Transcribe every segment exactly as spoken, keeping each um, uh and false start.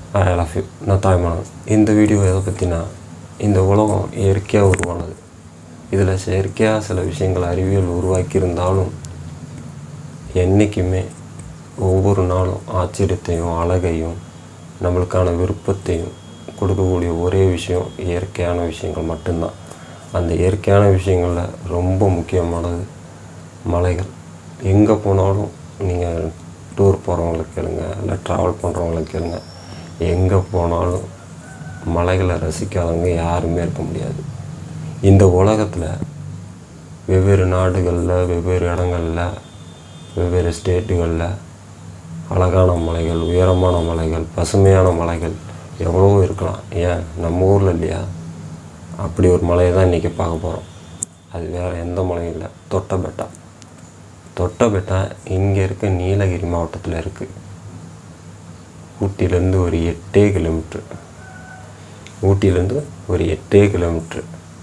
I love you. நான் Thayu Manavan. இந்த video எதை பற்றினா, இந்த உலகம் இயற்கையாக உருவானது. இதில் செயற்கையாக சில விஷயங்கள் அறிவியல் உருவாக்கியிருந்தாலும் என்றைக்குமே ஒவ்வொரு நாளும் ஆச்சரியத்தையும் அழகையும் நம்மளுக்கான விருப்பத்தையும் கொடுக்கக்கூடிய ஒரே விஷயம் இயற்கையான விஷயங்கள் மட்டும்தான். அந்த இயற்கையான விஷயங்களில் ரொம்ப முக்கியமானது மலைகள். எங்கே போனாலும் நீங்கள் டூர் போகிறவங்களுக்கு கேளுங்க, இல்லை ட்ராவல் பண்ணுறவங்களுக்கு கேளுங்க, எங்கே போனாலும் மலைகளை ரசிக்காதவங்க யாருமே இருக்க முடியாது. இந்த உலகத்தில் வெவ்வேறு நாடுகளில், வெவ்வேறு இடங்களில், வெவ்வேறு ஸ்டேட்டுகளில் அழகான மலைகள், உயரமான மலைகள், பசுமையான மலைகள் எவ்வளவோ இருக்கலாம். ஏன் நம்ம ஊரில் இல்லையா? அப்படி ஒரு மலையை தான் இன்றைக்கி பார்க்க போகிறோம். அது வேறு எந்த மலையும் இல்லை, தொட்டபெட்டா. தொட்டபெட்டா இங்கே இருக்க நீலகிரி மாவட்டத்தில் இருக்குது. ஊட்டியிலேருந்து ஒரு எட்டே கிலோமீட்ரு ஊட்டியிலேருந்து ஒரு எட்டே கிலோமீட்ரு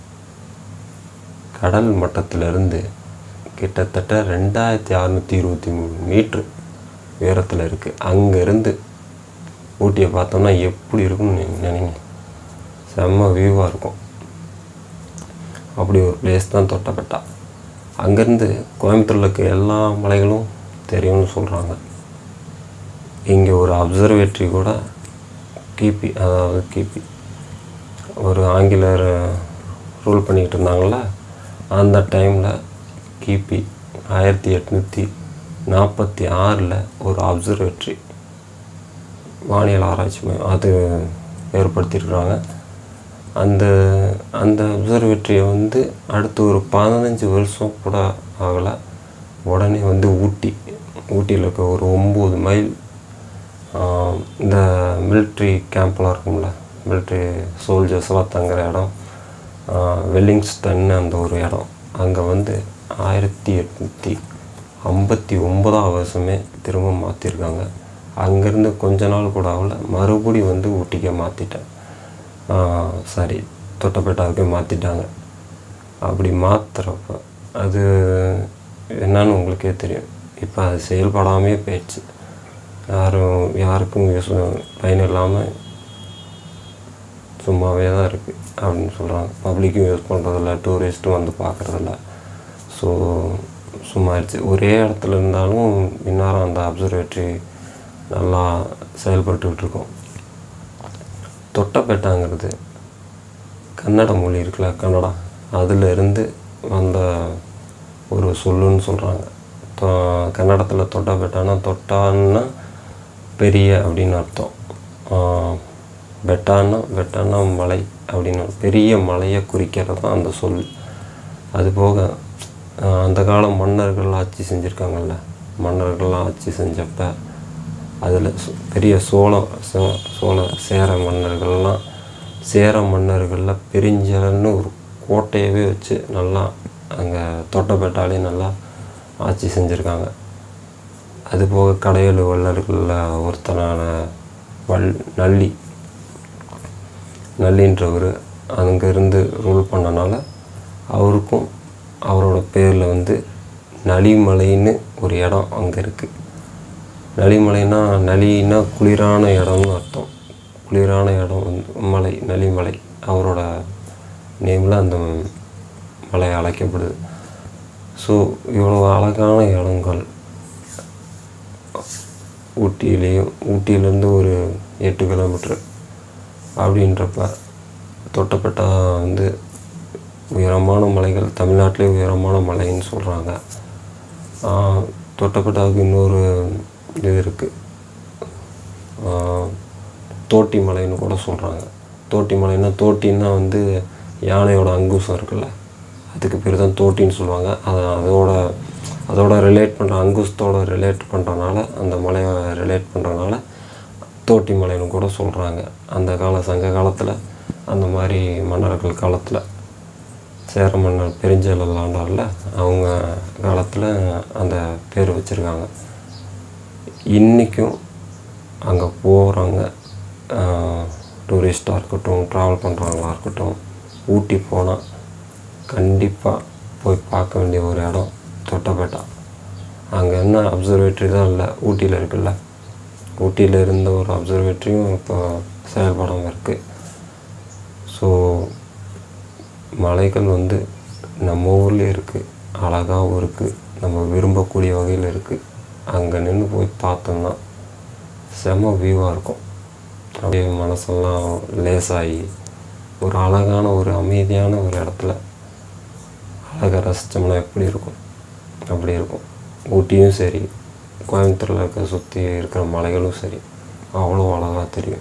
கடல் மட்டத்திலிருந்து கிட்டத்தட்ட ரெண்டாயிரத்தி அறநூற்றி இருபத்தி மூணு மீட்ரு உயரத்தில் இருக்குது. அங்கேருந்து ஊட்டியை பார்த்தோம்னா எப்படி இருக்குன்னு நினைங்க, செம்ம வியூவாக இருக்கும். அப்படி ஒரு பிளேஸ் தான் தொட்டபெட்டா. அங்கேருந்து கோயம்புத்தூரில் இருக்க எல்லா மலைகளும் தெரியும்னு சொல்கிறாங்க. இங்கே ஒரு அப்சர்வேட்டரி கூட கிபி அதாவது கிபி ஒரு ஆங்கிலர் ரூல் பண்ணிக்கிட்டு இருந்தாங்கள, அந்த டைமில் கிபி ஆயிரத்தி எட்நூற்றி நாற்பத்தி ஆறில் ஒரு அப்சர்வேட்டரி வானியல் ஆராய்ச்சி மையம் அது ஏற்படுத்தியிருக்கிறாங்க. அந்த அந்த அப்சர்வேட்டரியை வந்து அடுத்து ஒரு பதினஞ்சு வருஷம் கூட ஆகலை, உடனே வந்து ஊட்டி ஊட்டியில் இருக்க ஒரு ஒம்பது மைல் இந்த மிலிட்ரி கேம்ப்லாம் இருக்கும்ல, மிலிட்ரி சோல்ஜர்ஸ்லாம் தங்குற இடம், வெல்லிங்ஸ்டன் அந்த ஒரு இடம், அங்கே வந்து ஆயிரத்தி எட்நூற்றி ஐம்பத்தி ஒம்பதாம் வருஷமே திரும்ப மாற்றிருக்காங்க. அங்கேருந்து கொஞ்ச நாள் கூட ஆகல, மறுபடியும் வந்து ஊட்டிக்கே மாற்றிட்டேன் சாரி தொட்டபெட்டாவுக்கே மாற்றிட்டாங்க. அப்படி மாற்றுறப்ப அது என்னன்னு உங்களுக்கே தெரியும். இப்போ அது செயல்படாமே போயிடுச்சு. யாரும் யாருக்கும் யூஸ் பயன் இல்லாமல் சும்மாவே தான் இருக்குது அப்படின்னு சொல்கிறாங்க. பப்ளிக்கும் யூஸ் பண்ணுறதில்ல, டூரிஸ்ட்டும் வந்து பார்க்குறதில்ல. ஸோ சும்மா ஆயிடுச்சு. ஒரே இடத்துல இருந்தாலும் இந்நேரம் அந்த அப்சர்வேட்டரி நல்லா செயல்பட்டுக்கிட்டு இருக்கோம். தொட்டபெட்டாங்கிறது கன்னட மொழி இருக்குல்ல, கன்னடா, அதிலிருந்து வந்த ஒரு சொல்லுன்னு சொல்கிறாங்க. தொ கன்னடத்தில் தொட்டபெட்டானா தொட்டான்னா பெரிய அப்படின்னு அர்த்தம், பெட்டான்னா பெட்டான்னா மலை அப்படின்னு பெரிய மலையை குறிக்கிறது தான் அந்த சொல். அதுபோக அந்த காலம் மன்னர்கள் ஆட்சி செஞ்சுருக்காங்கல்ல, மன்னர்கள்லாம் ஆட்சி செஞ்சப்போ அதில் பெரிய சோழ சோழ சேர மன்னர்கள்லாம் சேர மன்னர்களில் பெருஞ்சலன்னு ஒரு கோட்டையவே வச்சு நல்லா அங்கே தொட்டபெட்டாலே நல்லா ஆட்சி செஞ்சுருக்காங்க. அதுபோக கடையெழு வள்ளல்களில் ஒருத்தனான வல் நல்லி நல்லின்றவர் அங்கேருந்து ரூல் பண்ணனால அவருக்கும் அவரோட பேரில் வந்து நலிமலைன்னு ஒரு இடம் அங்கே இருக்குது. நலிமலைன்னா நலின்னா குளிரான இடம்னு அர்த்தம். குளிரான இடம் வந்து மலை, நலிமலை அவரோட நேமில் அந்த மலை அழைக்கப்படுது. ஸோ இவ்வளோ அழகான இடங்கள் ஊட்டியிலேயும், ஊட்டியிலேருந்து ஒரு எட்டு கிலோமீட்ரு அப்படின்றப்ப தொட்டபெட்டா வந்து உயரமான மலைகள், தமிழ்நாட்டிலே உயரமான மலைன்னு சொல்கிறாங்க. தொட்டபெட்டாவுக்கு இன்னொரு இது இருக்குது, தோட்டி மலைன்னு கூட சொல்கிறாங்க. தோட்டி மலைன்னா, தோட்டின்னா வந்து யானையோட அங்குசம் இருக்குல்ல, அதுக்கு பேர் தான் தோட்டின்னு சொல்லுவாங்க. அதை அதோட அதோட ரிலேட் பண்ணுற அங்குசத்தோட ரிலேட் பண்ணுறனால, அந்த மலையை ரிலேட் பண்ணுறனால தோட்டி மலைன்னு கூட சொல்கிறாங்க. அந்த கால சங்க காலத்தில், அந்த மாதிரி மன்னர்கள் காலத்தில், சேர மன்னர் பெருஞ்சேரல் ஆண்டார்ல, அவங்க காலத்தில் அந்த பேர் வச்சுருக்காங்க. இன்றைக்கும் அங்கே போகிறாங்க டூரிஸ்ட்டாக இருக்கட்டும், ட்ராவல் பண்ணுறவங்களா இருக்கட்டும், ஊட்டி போனால் கண்டிப்பாக போய் பார்க்க வேண்டிய ஒரு இடம் தொட்டபெட்டா. அங்கே என்ன அப்சர்வேட்டரி தான் இல்லை, ஊட்டியில் இருக்குல்ல, ஊட்டியில் இருந்த ஒரு அப்சர்வேட்டரியும் இப்போ செயல்படாமல் இருக்குது. ஸோ மலைகள் வந்து நம்ம ஊர்லேயே இருக்குது, அழகாகவும் இருக்குது, நம்ம விரும்பக்கூடிய வகையில் இருக்குது. அங்கே நின்று போய் பார்த்தோம்னா செம வியூவாக இருக்கும். அப்படியே மனசெல்லாம் லேசாகி ஒரு அழகான ஒரு அமைதியான ஒரு இடத்துல அழகாக ரசித்தோம்னா எப்படி இருக்கும் அப்படி இருக்கும். ஊட்டியும் சரி, கோயம்புத்தூரில் இருக்க சுற்றி இருக்கிற மலைகளும் சரி அவ்வளோ அழகாக தெரியும்.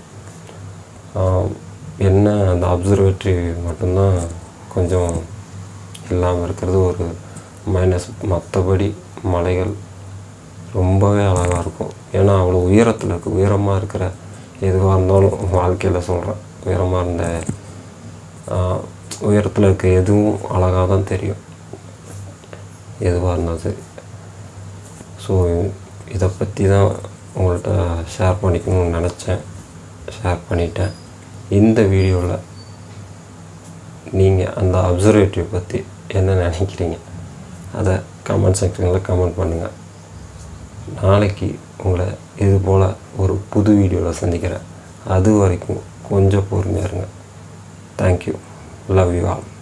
என்ன அந்த அப்சர்வேட்டரி மட்டும்தான் கொஞ்சம் இல்லாமல் இருக்கிறது ஒரு மைனஸ். மற்றபடி மலைகள் ரொம்பவே அழகாக இருக்கும். ஏன்னா அவ்வளோ உயரத்தில் இருக்குது. உயரமாக இருக்கிற எதுவாக இருந்தாலும் வாழ்க்கையில் சொல்கிறேன், உயரமாக இருந்த உயரத்தில் இருக்க எதுவும் அழகாக தான் தெரியும், எதுவாக இருந்தாலும் சரி. ஸோ இதை பற்றி தான் உங்கள்கிட்ட ஷேர் பண்ணிக்கணும்னு நினச்சேன், ஷேர் பண்ணிட்டேன். இந்த வீடியோவில் நீங்கள் அந்த அப்சர்வேட்டரி பற்றி என்ன நினைக்கிறீங்க அதை கமெண்ட் செக்ஷனில் கமெண்ட் பண்ணுங்கள். நாளைக்கு உங்களை இது போல் ஒரு புது வீடியோவில் சந்திக்கிறேன். அது வரைக்கும் கொஞ்சம் பொறுமையாக இருங்க. தேங்க்யூ. Love you all.